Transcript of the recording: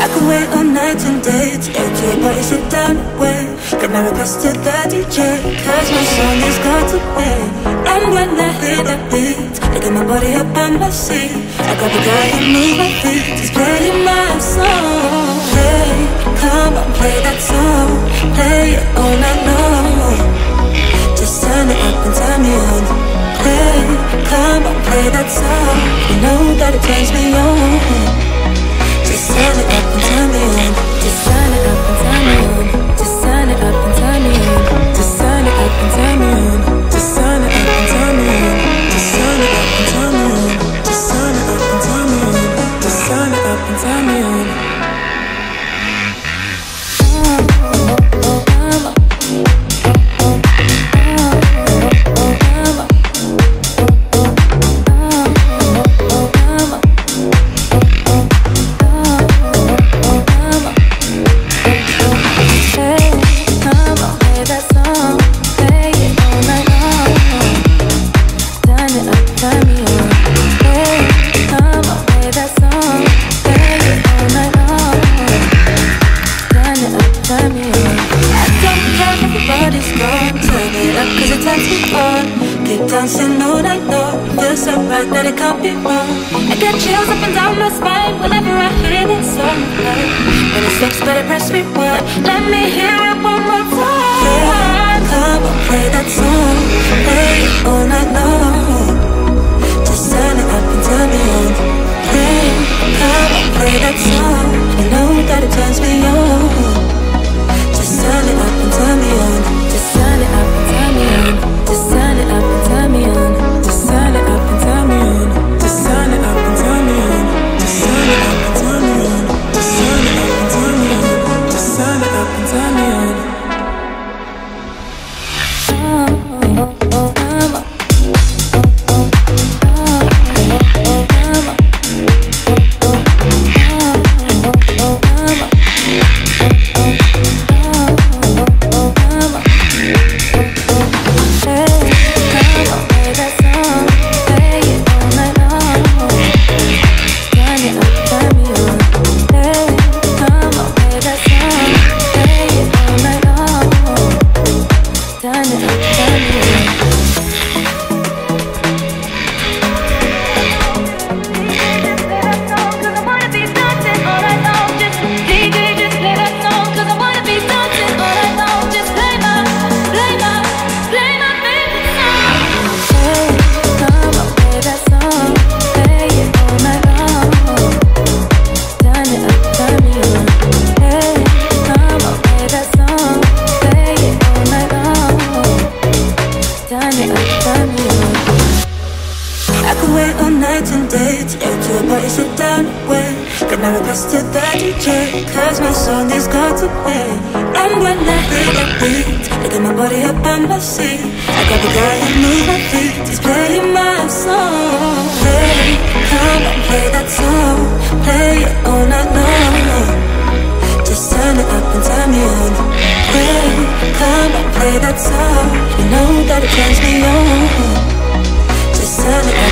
I could wait all night and day to get to a party, sit down and wait. Get my request to the DJ, cause my song has got to play. And when I hear that beat, I get my body up on my seat. I got the guy who move my feet, just playing my song. Hey, come on, play that song, play it all night long. Just turn it up and turn me on. Hey, come on, play that song, you know that it turns me on. Just turn it up and turn me on. Just turn it up and turn me on. Just turn it up and turn me on. Just turn it up and turn me on. Just turn it up and turn me on. Just turn it up and turn me on. Just turn it up and turn me on. Just turn it up and turn me on. Dancing all night long, feels so right that it can't be wrong. I get chills up and down my spine whenever I hear that song. When it stops, better press rewind. Let me hear it one more time. Yeah, come on, play that song, play it all night long. Just turn it up and turn me on. Hey, come on, play that song, you know that it turns me on. Just turn it up and turn me on. Just turn it up and turn me on. Just turn it up and turn me on. Just turn it up and turn me on. Just turn it up and turn me on. Just turn it up and turn me on. Just turn it up and turn me on. Just turn it up and turn me on. To the DJ, cause my song has got to play. And when I hear that beat, I get my body up on my seat. I got the guy who move my feet, just playing my song. Hey, come on, play that song, play it all night long. Just turn it up and turn me on. Hey, come on, play that song, you know that it turns me on. Just turn it up